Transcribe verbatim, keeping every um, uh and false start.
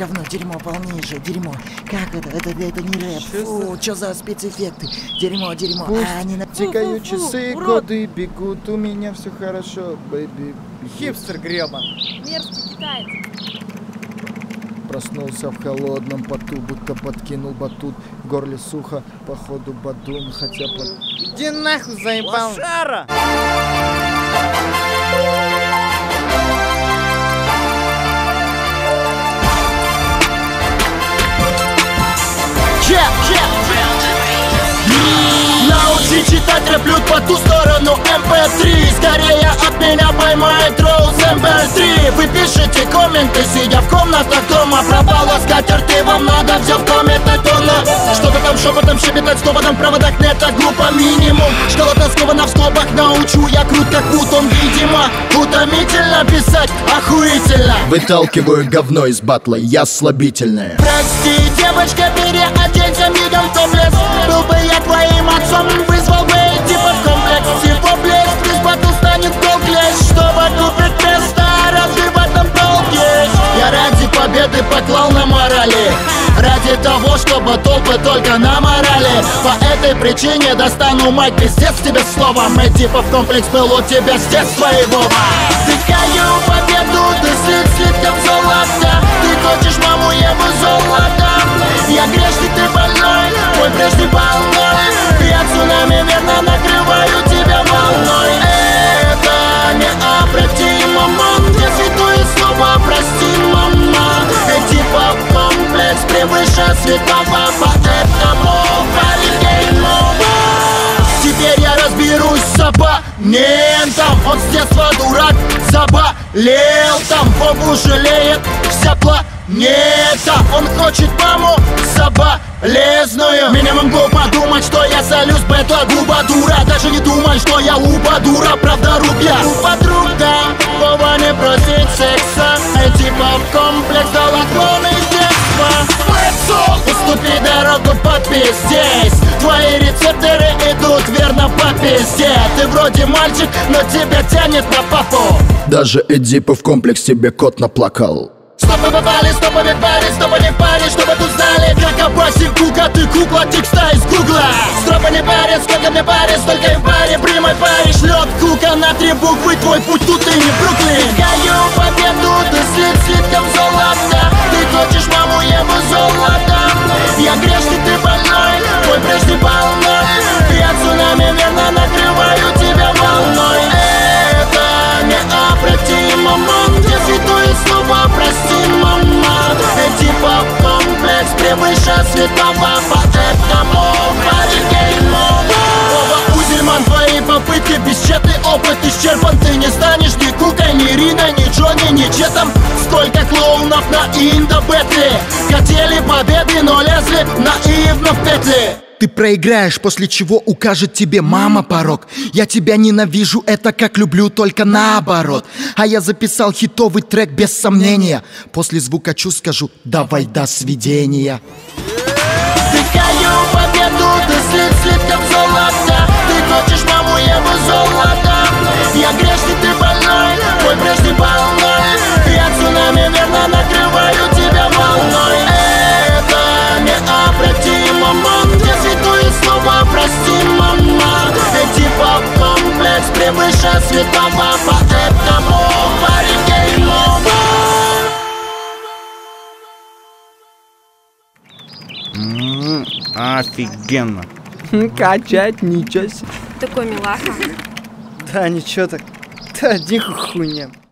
говно, дерьмо, полнейшее, дерьмо. Как это? Это, это, это не рэп. Фу, что за спецэффекты? Дерьмо, дерьмо. Пусть а, не на... тикают часы, годы бегут, у меня все хорошо, бэйби. Хипстер гребан. Мерзкий китаец. Проснулся в холодном поту, будто подкинул батут. В горле сухо, походу бадун, хотя под... Иди нахуй, заебал. Лошара! Научи читать рэп-люд по ту сторону эм пэ три. Скорее от меня поймает Роуз эм пэ три. Вы пишите комменты, сидя в комнатах дома. Пропала скатерти, вам надо взял в доме тона. Что-то там шепотом щебетать, снова там проводах нет, так глупо минимум. Школа-то скована в скобах, научу я крут как Вутон. Видимо, утомительно писать, охуительно. Выталкиваю говно из батла, я слабительная. Прости, девочка, переоденься мигом в топлес. Был бы я твоим отцом, вызвал бы типа в комплекс. Всего блеск, весь батл станет толклес. Чтобы купить место, разве в этом толк есть? Я ради победы поклал на морали, ради того, чтобы толпы только на морали. По этой причине достану майк, пиздец тебе словом. И типа в комплекс был у тебя с детства его. Тыкаю победу, ты слит слитком золота. Ты хочешь маму, ебу золото. Я грешник, ты больной, мой прежний больной. Я цунами верно накрываю тебя волной. Это необратимо, мам. Где святое слово, прости, мама. И типа комплекс превыше святого, поэтому парень новый. Теперь я разберусь с оппонентом. Он с детства дурак, заболел там. Богу жалеет вся планета. Он хочет маму соболезную. Минимум глупо думать, что я солюсь бэтла губа дура. Даже не думай, что я уба дура, правда рубля. У подруга, Вова не просит секса. И типа в комплекс дал отклон из детства. Уступи дорогу под пиздец. Твои рецепторы идут верно по пизде. Ты вроде мальчик, но тебя тянет на папу. Даже Эдипа в комплекс тебе кот наплакал. Стопы попали, стоповый парень, стопы не парень, чтобы тут знали, как опасен кука, ты кукла, текста из гугла. Стропы не парень, сколько мне парень, столько и в паре, прямой парень шлет кука на три буквы, твой путь тут и не Бруклин. Каю победу, ты слит слитком золота. Ты хочешь маму, ебу золото. Я грешник, ты больной, твой прежний больной. Я цунами верно накрываю тебя волной. Это необратимо, мам. Где святое слово, прости, мама. И типа комплекс превыше святого, поэтому парень гейм-овер. Узельман, твои попытки, бесчетный опыт исчерпан. Ты не станешь ни Кукой, ни Риной, ни Джонни, ни Четом. Столько клоунов на Индо-Бетли. Хотели победы, но лезли наивно в петли. Ты проиграешь, после чего укажет тебе мама порог. Я тебя ненавижу, это как люблю, только наоборот. А я записал хитовый трек без сомнения. После звукачу скажу: давай до свидания. Тыкаю победу, ты слит слитком золота. Ты хочешь маму, ебу золото. Я грешник, ты больной, твой прежний больной. Я цунами верно накрываю тебя волной. Это необратимо, мам. Где святое слово, прости, мама. И типа комплекс превыше святого, поэтому парень гейм-овер. Офигенно. Качать, ничего себе. Такой милаха. Да, ничего так. Да, дико хуйня.